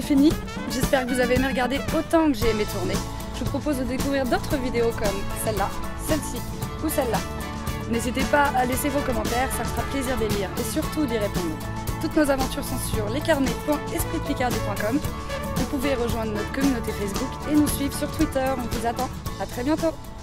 fini. J'espère que vous avez aimé regarder autant que j'ai aimé tourner. Je vous propose de découvrir d'autres vidéos comme celle-là, celle-ci ou celle-là. N'hésitez pas à laisser vos commentaires, ça me fera plaisir de les lire et surtout d'y répondre. Toutes nos aventures sont sur lescarnets.espritpicardie.com. Vous pouvez rejoindre notre communauté Facebook et nous suivre sur Twitter. On vous attend. À très bientôt.